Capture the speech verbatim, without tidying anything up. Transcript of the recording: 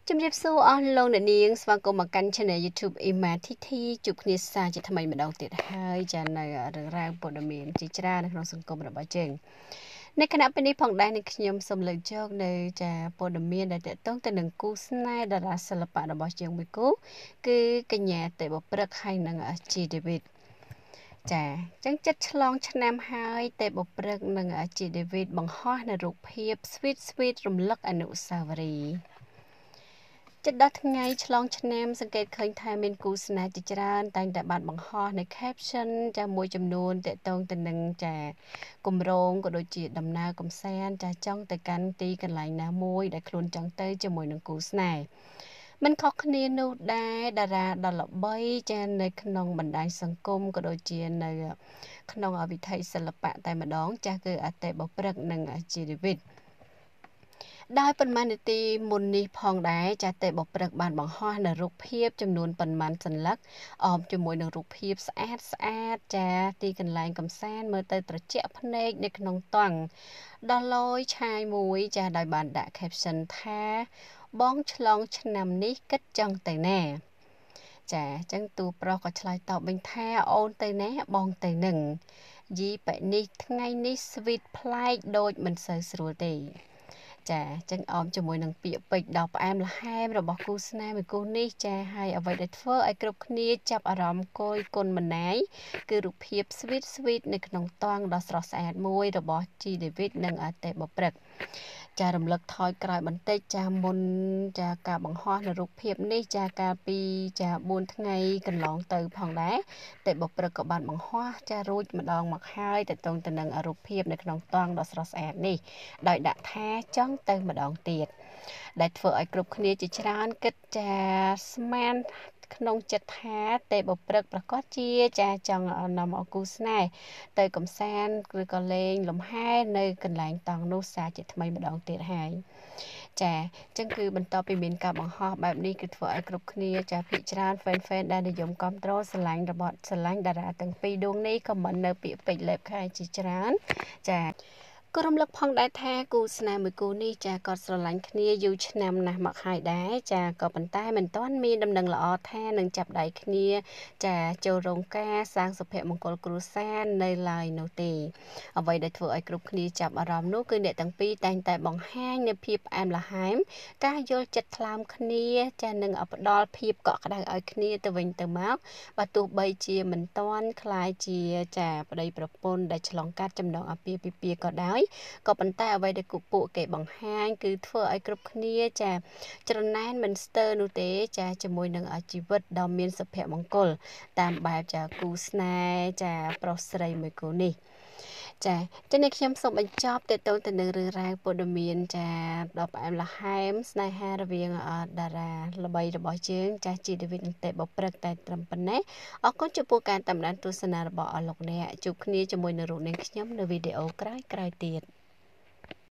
ជំរាបសួរអស់លោកអ្នកនាងស្វាគមន៍មកកាន់ Channel YouTube Emma TT ជួបគ្នាសាជាថ្មីម្ដងទៀតហើយចានៅរឿងរ៉ាវព័ត៌មានជាច្រើននៅក្នុងសង្គមរបស់យើងនៅគណៈពេលនេះផងដែរនឹងខ្ញុំសូមលើកយកនៅចាព័ត៌មានដែលតកតងទៅនឹងគូស្នេហ៍តារាសិល្បៈរបស់យើងមួយគូគឺកញ្ញាទេពព្រឹកហើយនិងជីដេវីតចាអញ្ចឹងចិត្តឆ្លងឆ្នាំហើយទេពព្រឹកនិងជីដេវីតបង្ហោះនៅរូបភាព Sweet Sweet រំលឹកអនុស្សាវរីយ៍ចិត្តដល់ថ្ងៃឆ្លងឆ្នាំសង្កេតឃើញថាមានគូស្នេហ៍ជាច្រើនតែងតែបានបង្ហោះនៅ caption ចាមួយចំនួនតកតងទៅនឹងចាគម្រោងក៏ដូចជាដំណើរកំសាន្តចាចង់ទៅកាន់ទីកន្លែងណាមួយដែលខ្លួនចង់ទៅជាមួយនឹងគូស្នេហ៍មិនខុសគ្នានោះដែរតារាដ៏ល្បីចានៅក្នុងបណ្ដាញសង្គមក៏ដូចជានៅក្នុងវិថីសិល្បៈតែម្ដងចាស់គឺអតិបព្រឹកនិងជីវិតដោយប៉ុន្មាននាទីមុននេះផងដែរចាទេបព្រឹកបានបង្ហោះនៅរូបភាពចំនួនប៉ុន្មានសន្លឹកអមជាមួយនឹងរូបភាពស្អាតស្អាតចាទីកន្លែងកំសាន្តមើលទៅត្រជាក់ភ្នែកនៅក្នុងតង់ដល់លយឆាយមួយចាដោយបានដាក់ caption ថាបងឆ្លងឆ្នាំនេះគិតចង់ទៅណាចាអញ្ចឹងទូប្រុសក៏ឆ្លើយតបវិញថាអូនទៅណាបងទៅនឹងយីបែនេះថ្ងៃនេះ sweet ប្លែកដូចមិនសូវស្រួលទេចាចឹងអមជាមួយនឹងពាក្យពេចន៍ដ៏ផ្អែមល្ហែមរបស់គូស្នេហ៍មួយគូនេះចាហើយអ្វីដែលធ្វើឲ្យគ្រប់គ្នាចាប់អារម្មណ៍គយគុណម្នាយគឺរូបភាព sweet sweet នៅក្នុងតង់ដ៏ស្រស់ស្អាតមួយរបស់ G David និងអតេបព្រឹកចារំលឹកថយក្រោយបន្តិចចាមុនចាការបង្ហោះនៅរូបភាពនេះចាកាលពីចាបួនថ្ងៃកន្លងទៅផងដែរតែបព្រឹកក៏បានបង្ហោះចារួចម្ដងមកហើយទៅតងទៅនឹងរូបភាពនៅក្នុងតង់ដ៏ស្រស់ស្អាតនេះដោយដាក់ថាចង់ទៅម្ដងទៀតដែលធ្វើឲ្យគ្រប់គ្នាជាច្រើនគិតចាស្មានក្នុងចិត្តថាទេបព្រឹកប្រកាសជាចាចង់នាំអគូស្នេហ៍ទៅកំសាន្តឬក៏លេងលំហែនៅកន្លែងតង់នោះសាជាថ្មីម្ដងទៀតហើយចាអញ្ចឹងគឺបន្ទាប់ពីមានការបង្ហោះបែបនេះគឺធ្វើឲ្យគ្រប់គ្នាចាភាគច្រើន fan fan ដែលនិយមគ្រប់គ្រងស្រឡាញ់របស់ស្រឡាញ់តារាទាំងពីរដួងនេះក៏មិននៅពាក្យពេចន៍លេបខែជាច្រើនចាក៏រំលឹកផងដែរថាគូស្នេហ៍មួយគូនេះចាក៏ស្រឡាញ់គ្នាយូរឆ្នាំណាស់មកហើយដែរចាក៏ប៉ុន្តែមិនទាន់មានដំណឹងល្អថានឹងចាប់ដៃគ្នាចាចូលរោងការសាងសុភមង្គលគ្រួសារនៅឡើយនោះទេអ្វីដែលធ្វើឲ្យគ្រប់គ្នាចាប់អារម្មណ៍នោះគឺអ្នកទាំងពីរតែងតែបង្ហាញនូវភាពផ្អែមល្ហែមការយល់ចិត្តថ្លើមគ្នាចានឹងផ្ដល់ភាពកក់ក្ដៅឲ្យគ្នាទៅវិញទៅមកបើទោះបីជាមិនទាន់คล้ายជាចាប្តីប្រពន្ធដែលឆ្លងកាត់ចំណងអាពាហ៍ពិពាហ៍ក៏ដោយក៏ប៉ុន្តែអ្វីដែលពួកគេបង្ហាញគឺធ្វើឲ្យគ្រប់គ្នាចាច្រណែនមិនស្ទើរនោះទេចាជាមួយនឹងជីវិតដ៏មានសុភមង្គលតាមបែបចាគូស្នេហ៍ចាប្រុសស្រីមួយគូនេះចាចឹងនេះខ្ញុំសូមបញ្ចប់ទៅទៅនឹងរឿងរ៉ាវព័ត៌មានចាដ៏ផ្អែមល្ហែមស្នេហារវាងតារាល្បីរបស់យើងចាស់ជីដេវីតនិងទេពព្រឹកតែត្រឹមប៉ុណ្ណេះអរគុណចំពោះការតាមដានទស្សនារបស់អស់លោកអ្នកជួបគ្នាជាមួយនឹងរូបនាងខ្ញុំនៅវីដេអូក្រោយៗទៀត